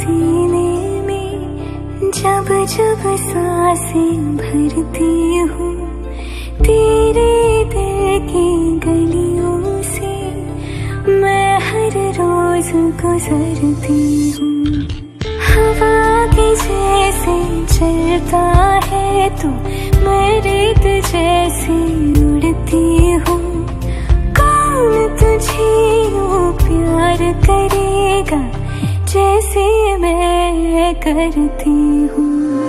सीने में जब जब सांसें भरती हूँ, तेरे दिल की गलियों से मैं हर रोज गुजरती हूँ। हवा के जैसे चलता है तू, मैं रेत जैसे उड़ती हूँ। कौन तुझे यूं प्यार करेगा जैसे मैं करती हूँ।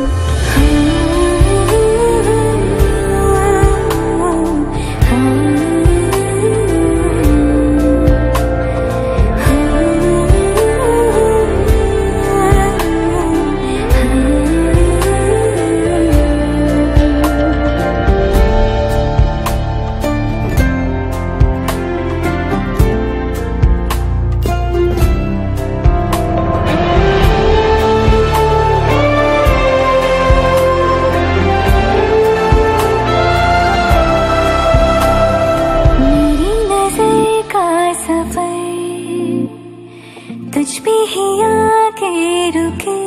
तुझ पे ही आके रुके,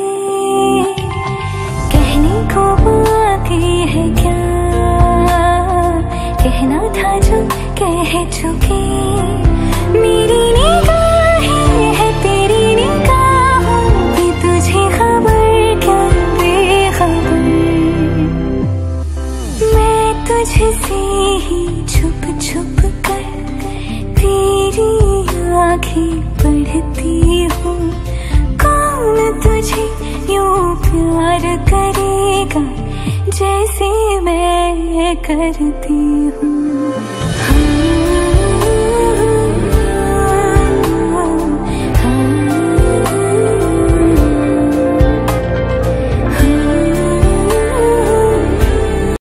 कहने को बाकी है क्या, कहना था जो कह चुके। मेरी निगाहें है तेरी निगाहों की, तुझे खबर क्या बेखबर। मैं तुझसे ही छुप छुप कर तेरी आँखें पढ़ती हूँ। कौन तुझे यूं प्यार करेगा जैसे मैं करती